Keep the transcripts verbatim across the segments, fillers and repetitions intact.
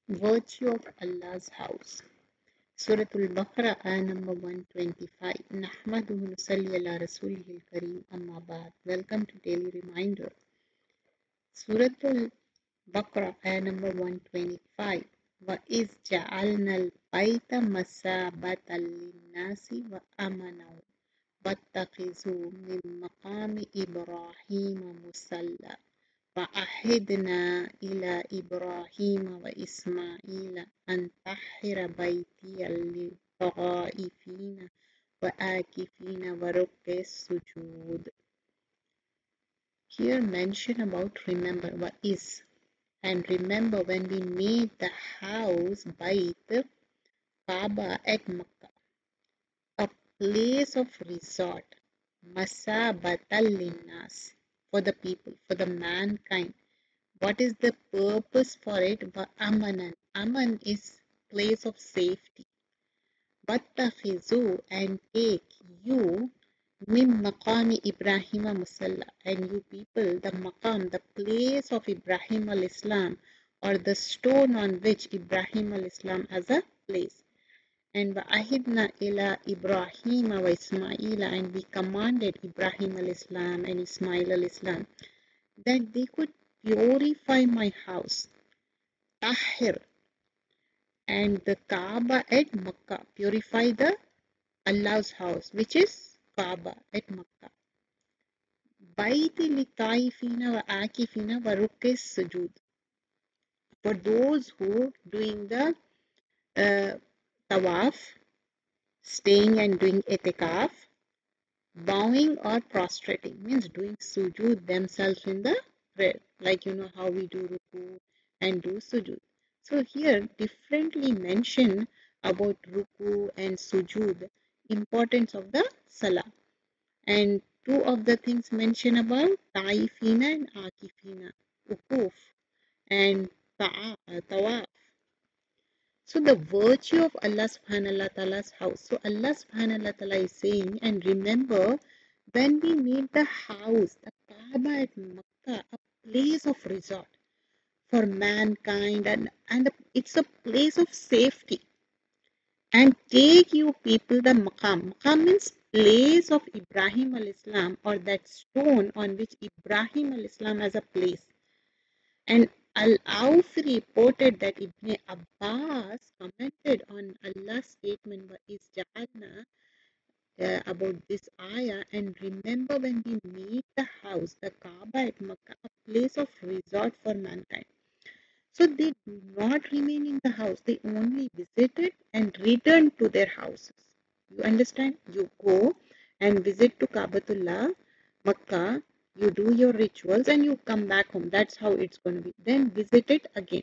Virtue of Allah's house. Surah Al-Baqarah, ayah number one twenty-five. Nahmaduhu nusalli ala rasulihil kareem amma ba'd. Welcome to Daily Reminder. Surah Al-Baqarah, ayah number one twenty-five. وَإِذْ جَعَلْنَا الْبَيْتَ مَثَابَةً لِلنَّاسِ وَأَمْنًا وَاتَّخِذُوا مِن مَّقَامِ إِبْرَاهِيمَ مُصَلًّى وَعَهِدْنَا إِلَى إِبْرَاهِيمَ وَإِسْمَاعِيلَ أَن طَهِّرَ بَيْتِيَ لِلطَّائِفِينَ وَآكِفِينَ وَرُكِّعِ السُّجُودِ. Here mention about remember what is, and remember when we made the house Bait Kaaba at Makkah, a place of resort, Masabatal linnas, for the people, for the mankind. What is the purpose for it? Amanan. Aman is place of safety. Wattakhizu, and take you min maqami Ibrahim musalla, and you people the maqam, the place of Ibrahim al Islam, or the stone on which Ibrahim al Islam has a place. And wa'ahidna ila Ibrahim wa Ismaila, and we commanded Ibrahim al Islam and Ismail al Islam that they could purify my house, Tahir, and the Kaaba at Makkah, purify the Allah's house, which is Kaaba at Makkah. Baiti li taifina wa akifina wa rukis sujud. For those who doing the uh, tawaf, staying and doing itikaf, bowing or prostrating, means doing sujud themselves in the prayer, like you know how we do ruku and do sujud. So here differently mention about ruku and sujud, importance of the salah, and two of the things mentioned about taifina and akifina, ukuf and tawaf. So the virtue of Allah subhanahu wa ta'ala's house. So Allah subhanahu wa ta'ala is saying, and remember when we made the house, the Kaaba at Makkah, a place of resort for mankind, and, and it's a place of safety. And take you people the maqam. Maqam means place of Ibrahim al-Islam, or that stone on which Ibrahim al-Islam has a place. And Al-Awf reported that Ibn Abbas commented on Allah's statement is Ja'alna uh, about this ayah, and remember when we made the house, the Kaaba at Makkah, a place of resort for mankind. So they do not remain in the house, they only visited and returned to their houses. You understand? You go and visit to Kaabatullah, Makkah, you do your rituals and you come back home. That's how it's going to be. Then visit it again.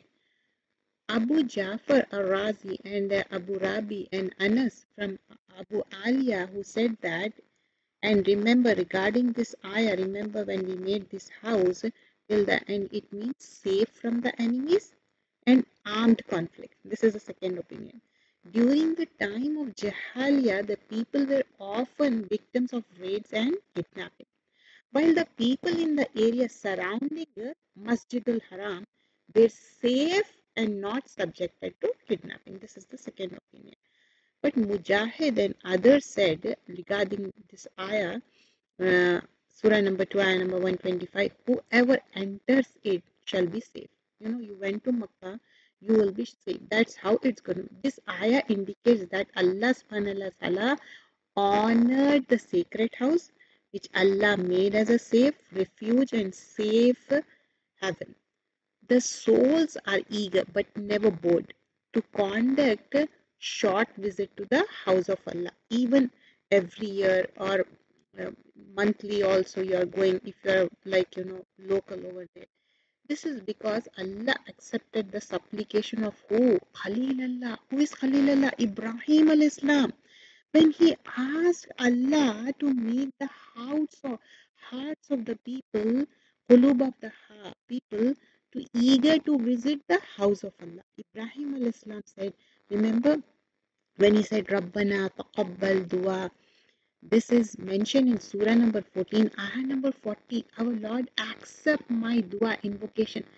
Abu Jafar al-Razi and uh, Abu Rabi and Anas from Abu Aliya, who said that, and remember regarding this ayah, remember when we made this house till the end, it means safe from the enemies and armed conflict. This is the second opinion. During the time of Jahaliya, the people were often victims of raids and kidnapping, while the people in the area surrounding Masjid al-Haram were safe and not subjected to kidnapping. This is the second opinion. But Mujahid and others said regarding this ayah, uh, Surah number two, ayah number one twenty-five, whoever enters it shall be safe. You know, you went to Makkah, you will be safe. That's how it's going to be. This ayah indicates that Allah subhanahu wa ta'ala honored the sacred house, which Allah made as a safe refuge and safe heaven. The souls are eager but never bored to conduct a short visit to the house of Allah, even every year or uh, monthly also you are going, if you are like you know local over there. This is because Allah accepted the supplication of who? Khalil Allah. Who is Khalil Allah? Ibrahim al-Islam. When he asked Allah to make the hearts of, hearts of the people, qulub of the people, to eager to visit the house of Allah. Ibrahim al-Islam said, remember when he said, Rabbana taqabbal dua. This is mentioned in Surah number fourteen, ayah number forty. Our Lord, accept my dua invocation.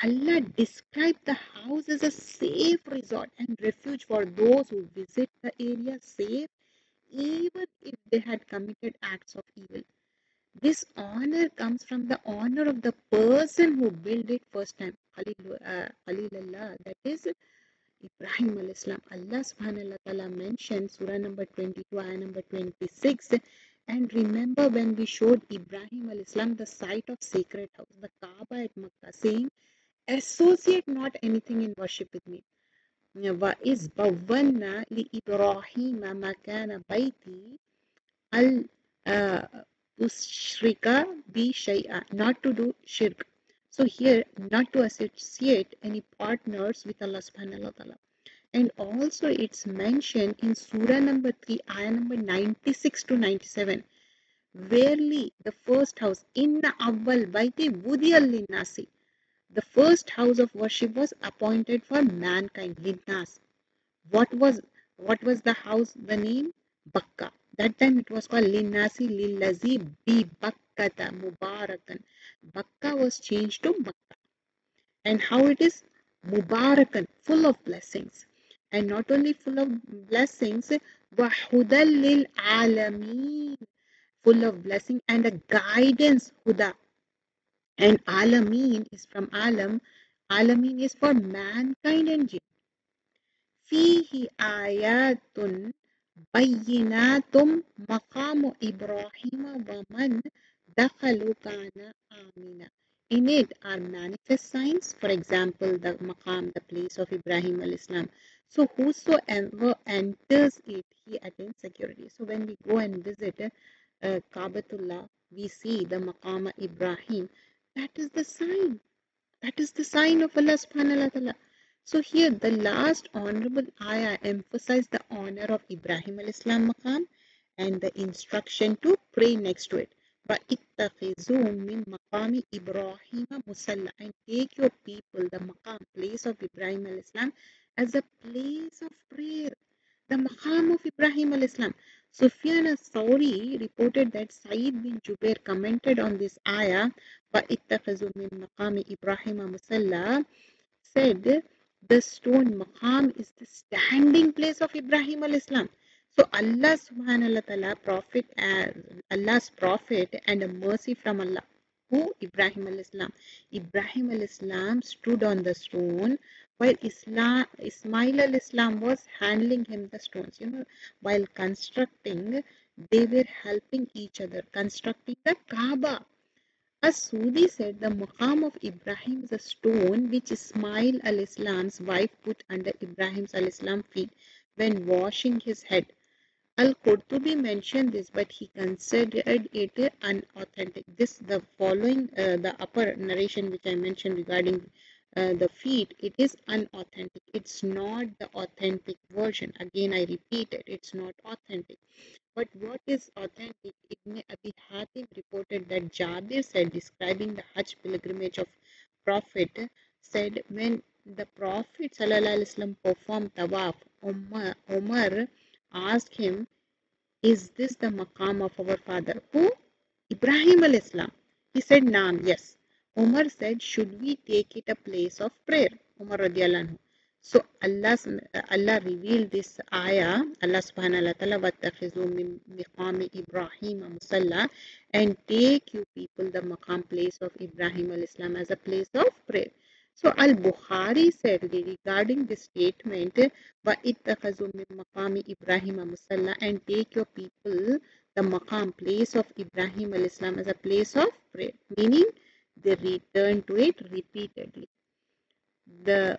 Allah described the house as a safe resort and refuge for those who visit the area safe, even if they had committed acts of evil. This honor comes from the honor of the person who built it first time. Khalil, uh, Khalilullah, that is Ibrahim alayhi salam. Allah subhanahu wa ta'ala mentioned Surah number twenty-two, ayah number twenty-six. And remember when we showed Ibrahim alayhi salam the site of sacred house, the Kaaba at Makkah, saying, associate not anything in worship with me. وَإِذْ بَوَّنَّا لِإِبْرَاهِيمَ مَكَانَ بَيْتِي al uh, tushrika bi shay'a, not to do shirk. So here, not to associate any partners with Allah subhanahu wa ta'ala. And also it's mentioned in Surah number three, ayah number ninety-six to ninety-seven. Verily, the first house, inna awwal baiti wudiyal linnasi. The first house of worship was appointed for mankind, linnas. What was what was the house? The name Bakka. That time it was called Linnasi Lillazi Bi Bakkata Mubarakan. Bakka was changed to Bakka. And how it is? Mubarakan, full of blessings. And not only full of blessings, Wahudal lil Alameen, full of blessing and a guidance, Huda. And Alameen is from Alam. Alameen is for mankind and jinn. فيه آيات بينات مقام إبراهيم ومن دخلوا كان آمنا. In it are manifest signs, for example, the maqam, the place of Ibrahim al-Islam. So whosoever enters it, he attains security. So when we go and visit uh, Kaabatullah, we see the maqam Ibrahim. That is the sign. That is the sign of Allah subhanahu wa ta'ala. So here the last honorable ayah emphasized the honor of Ibrahim al-Islam maqam and the instruction to pray next to it. وَإِتَّخِذُوا مِن مَقَامِ إِبْرَاهِيمَ مُصَلَّى, and take your people, the maqam, place of Ibrahim al-Islam, as a place of prayer. The maqam of Ibrahim al-Islam. Sufyan al-Thawri reported that Sa'id bin Jubair commented on this ayah, وَإِتَّخِذُوا مِن مَقَامِ إِبْرَاهِيمَ مُصَلَّى, said the stone maqam is the standing place of Ibrahim al-Islam. So Allah subhanahu wa ta'ala, prophet, uh, Allah's prophet and a mercy from Allah. Who? Ibrahim al-Islam. Ibrahim al-Islam stood on the stone while Islam, Ismail al-Islam was handling him the stones. You know, while constructing, they were helping each other, constructing the Kaaba. As Sudi said, the maqam of Ibrahim is a stone which Ismail al-Islam's wife put under Ibrahim al-Islam's feet when washing his head. Al-Qurtubi mentioned this, but he considered it unauthentic. This, the following, uh, the upper narration which I mentioned regarding uh, the feet, it is unauthentic. It's not the authentic version. Again, I repeat it, it's not authentic. But what is authentic? Ibn Abi Hatim reported that Jabir said, describing the Hajj pilgrimage of Prophet, said, when the Prophet ﷺ performed tawaf, Umar, Umar asked him, is this the maqam of our father? Who? Ibrahim al-Islam. He said, Naam, yes. Umar said, should we take it a place of prayer? Umar radiallahu anhu. So Allah, Allah revealed this ayah, Allah subhanahu wa ta'ala, وَاتَّخِذُوا مِن مِقَامِ إِبْرَاهِيمَ مُصَلَّى, and take you people the maqam place of Ibrahim al-Islam as a place of prayer. So Al-Bukhari said regarding this statement, وَاتَّخَذُوا مِن مَقَامِ إِبْرَاهِيمَ مُصَلَّى, and take your people the maqam place of Ibrahim al-Islam as a place of prayer, meaning they return to it repeatedly. The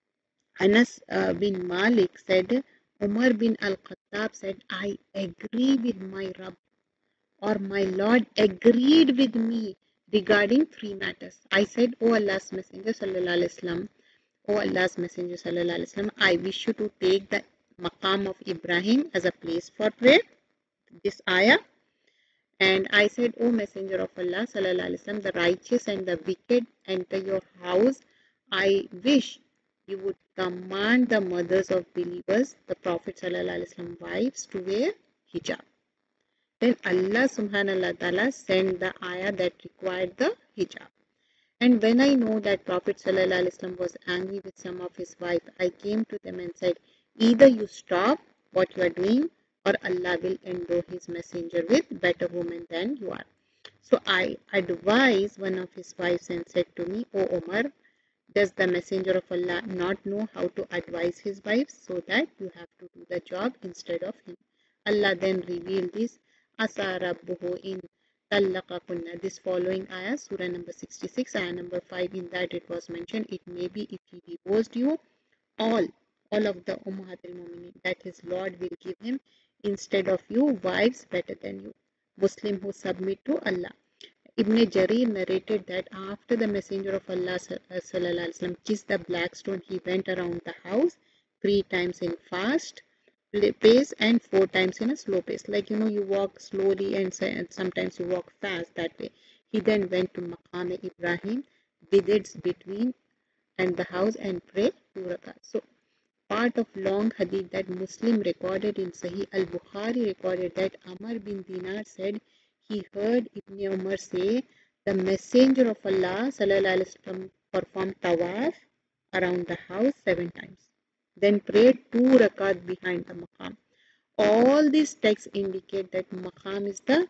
Anas uh, bin Malik said, Umar bin Al-Khattab said, I agree with my Rabb, or my Lord agreed with me regarding three matters. I said, O Allah's Messenger sallallahu alaihi wasallam, O Allah's Messenger sallallahu alaihi wasallam, I wish you to take the maqam of Ibrahim as a place for prayer, this ayah. And I said, O Messenger of Allah sallallahu alaihi wasallam, the righteous and the wicked enter your house. I wish you would command the mothers of believers, the Prophet sallallahu alaihi wasallam wives, to wear hijab. Then Allah subhanahu wa ta'ala sent the ayah that required the hijab. And when I know that Prophet ﷺ was angry with some of his wives, I came to them and said, either you stop what you are doing or Allah will endow his messenger with better women than you are. So I advised one of his wives and said to me, O Omar, does the messenger of Allah not know how to advise his wives so that you have to do the job instead of him? Allah then revealed this, Asa Rabbuhu in Tallaqakunna. This following ayah, Surah number sixty-six, ayah number five, in that it was mentioned, it may be if he divorced you, all, all of the Ummahat al-Mu'minin, that his Lord will give him instead of you wives better than you, Muslim who submit to Allah. Ibn Jarir narrated that after the Messenger of Allah sallallahu kissed the black stone, he went around the house three times in fast pace and four times in a slow pace. Like, you know, you walk slowly and sometimes you walk fast that way. He then went to Maqam Ibrahim, visits between and the house and prayed two rakats. So, part of long hadith that Muslim recorded in Sahih al-Bukhari recorded that Amr bin Dinar said he heard Ibn Umar say the Messenger of Allah sallallahu alaihi wasallam performed tawaf around the house seven times, then prayed two rakat behind the maqam. All these texts indicate that maqam is the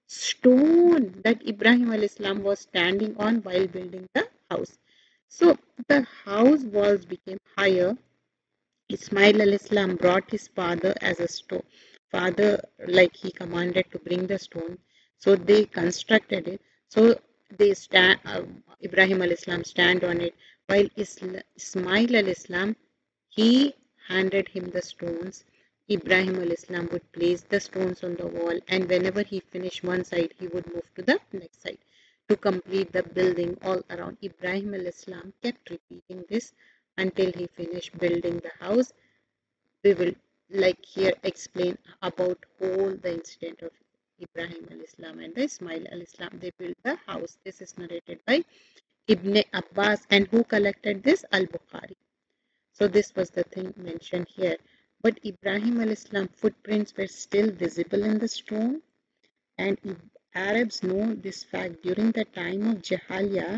stone that Ibrahim alayhi salam was standing on while building the house. So the house walls became higher. Ismail al-Islam brought his father as a stone. Father, like he commanded to bring the stone. So they constructed it. So they stand, uh, Ibrahim al-Islam stand on it. While Isla, Ismail al-Islam, he handed him the stones. Ibrahim al-Islam would place the stones on the wall, and whenever he finished one side, he would move to the next side to complete the building all around. Ibrahim al-Islam kept repeating this until he finished building the house. We will like here explain about whole the incident of Ibrahim al-Islam and the Ismail al-Islam. They built the house. This is narrated by Ibn Abbas, and who collected this? Al-Bukhari. So this was the thing mentioned here. But Ibrahim al-Islam footprints were still visible in the stone, and Arabs know this fact. During the time of Jahaliya,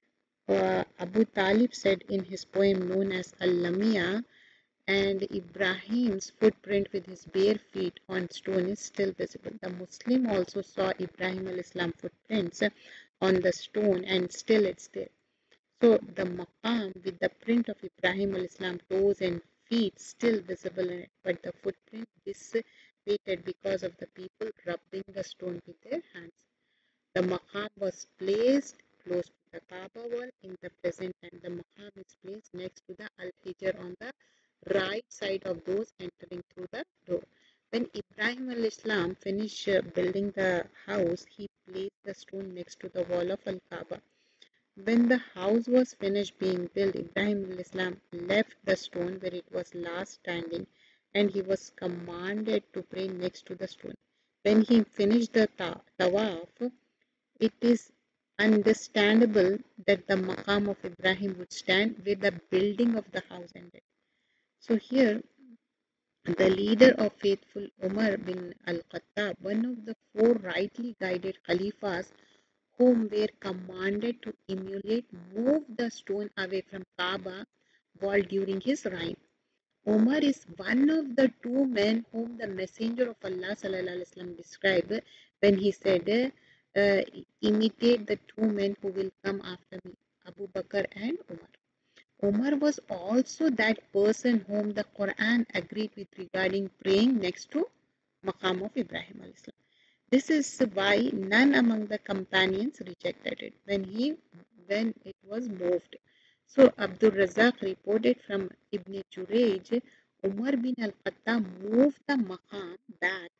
uh, Abu Talib said in his poem known as Al-Lamia, and Ibrahim's footprint with his bare feet on stone is still visible. The Muslim also saw Ibrahim al-Islam footprints on the stone, and still it's there. So the maqam with the print of Ibrahim al-Islam toes and feet still visible in it, but the footprint dissipated because of the people rubbing the stone with their hands. The maqam was placed close to the Kaaba wall in the present time. The maqam is placed next to the Al-Hijr on the right side of those entering through the door. When Ibrahim al-Islam finished building the house, he placed the stone next to the wall of Al-Kaaba. When the house was finished being built, Ibrahim al-Islam left the stone where it was last standing, and he was commanded to pray next to the stone. When he finished the tawaf, it is understandable that the maqam of Ibrahim would stand where the building of the house ended. So here, the leader of faithful Umar bin al-Khattab, one of the four rightly guided Khalifas whom were commanded to emulate, moved the stone away from Kaaba wall during his reign. Umar is one of the two men whom the Messenger of Allah sallallahu described when he said, uh, imitate the two men who will come after me, Abu Bakr and Umar. Umar was also that person whom the Quran agreed with regarding praying next to Maqam of Ibrahim al-Islam. This is why none among the companions rejected it when he when it was moved. So Abdul Razak reported from Ibn Jurayj, Umar bin al-Khattab moved the maqam back.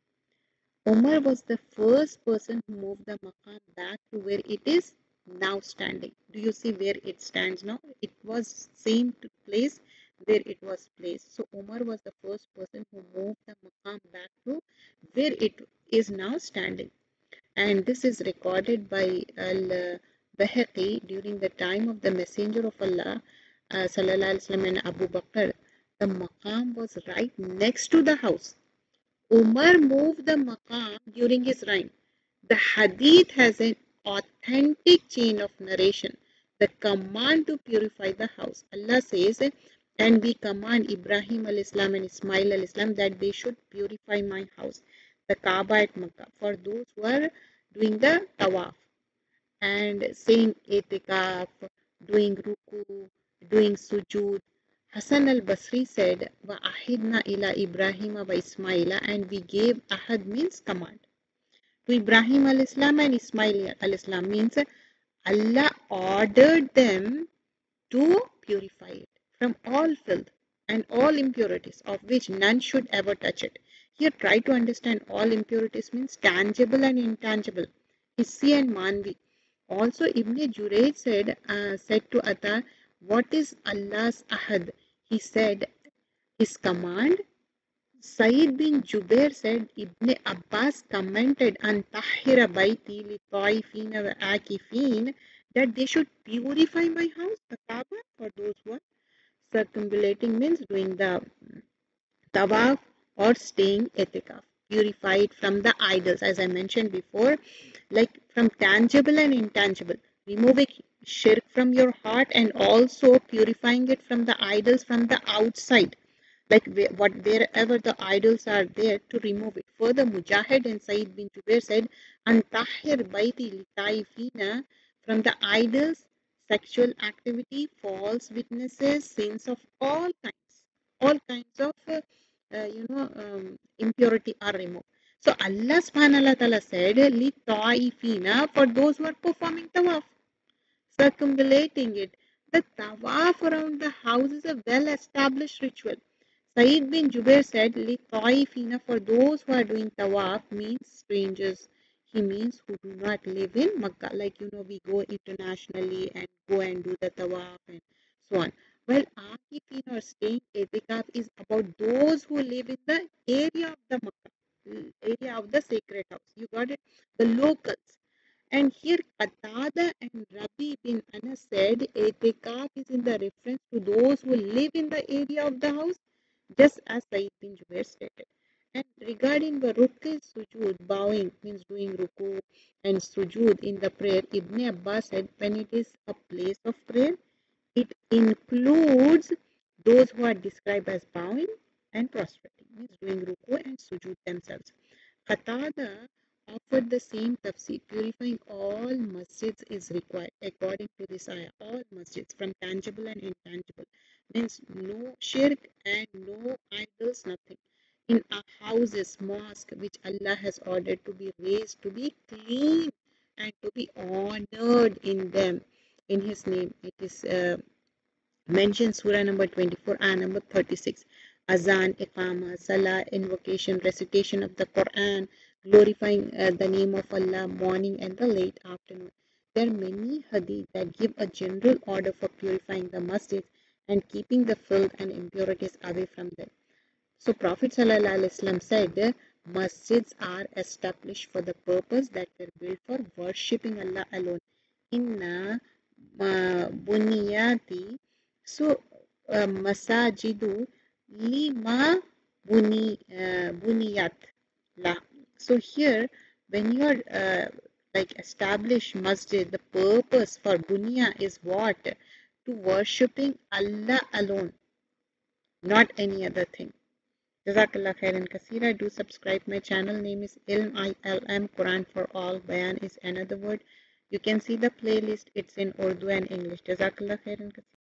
Umar was the first person who moved the maqam back to where it is now standing. Do you see where it stands now? It was same place where it was placed. So Umar was the first person who moved the maqam back to where it is now standing. And this is recorded by Al-Bahaqi during the time of the Messenger of Allah uh, Sallallahu Alaihi Wasallam and Abu Bakr. The maqam was right next to the house. Umar moved the maqam during his reign. The hadith has an authentic chain of narration, the command to purify the house. Allah says, and we command Ibrahim al-Islam and Ismail al-Islam that they should purify my house, the Kaaba at Makkah, for those who are doing the tawaf and saying itikaf, doing ruku, doing sujood. Hassan al-Basri said, wa ahidna ila Ibrahim wa Ismaila, and we gave ahad means command. To Ibrahim al-Islam and Ismail al-Islam means Allah ordered them to purify it from all filth and all impurities of which none should ever touch it. Here try to understand all impurities means tangible and intangible, hissi and manvi. Also Ibn Jurayj said, uh, said to Atta, what is Allah's ahad? He said, his command. Sayyid bin Jubair said, Ibn Abbas commented on Tahira Baiti li Taifina wa Akifin that they should purify my house, the Kaaba, for those who are circumambulating means doing the tawaf or staying etikaf. Purify it from the idols, as I mentioned before, like from tangible and intangible. Removing shirk from your heart and also purifying it from the idols from the outside, like what wherever the idols are there, to remove it. Further, Mujahid and Sayyid bin Jubair said, Antahir baiti litaifina, from the idols, sexual activity, false witnesses, sins of all kinds, all kinds of uh, uh, you know um, impurity are removed. So Allah subhanahu wa ta'ala said, litaifina, for those who are performing tawaf, circumambulating it. The tawaf around the house is a well established ritual. Sayyid bin Jubair said, Li-Ta'ifina, for those who are doing tawaf, means strangers. He means who do not live in Makkah. Like, you know, we go internationally and go and do the tawaf and so on. Well, Akifin or staying itikaf is about those who live in the area of the Makkah, area of the sacred house. You got it? The locals. And here Qatada and Rabi bin Anas said, itikaf is in the reference to those who live in the area of the house, just as Sayyid bin Jubair stated. And regarding the ruk'i sujood, bowing means doing ruku and sujood in the prayer, Ibn Abbas said, when it is a place of prayer, it includes those who are described as bowing and prostrating, means doing ruku and sujood themselves. Qatada offered the same tafsir, purifying all masjids is required according to this ayah. All masjids, from tangible and intangible, means no shirk and no idols, nothing. In our houses, mosque, which Allah has ordered to be raised, to be clean and to be honored in them, in His name. It is uh, mentioned Surah number twenty-four, ayah number thirty-six. Azan, Iqama, Salah, invocation, recitation of the Quran, glorifying uh, the name of Allah, morning and the late afternoon. There are many hadith that give a general order for purifying the masjids and keeping the filth and impurities away from them. So Prophet ﷺ said, masjids are established for the purpose that were built for worshipping Allah alone. Inna buniyati, so uh, masajidu lima buni uh, buniyat la. So here, when you are uh, like establish masjid, the purpose for bunya is what? To worshipping Allah alone, not any other thing. Jazakallah khairan kaseera. Do subscribe my channel. Name is Ilm, I L M, Quran for all. Bayan is another word. You can see the playlist. It's in Urdu and English. Jazakallah khairan kaseera.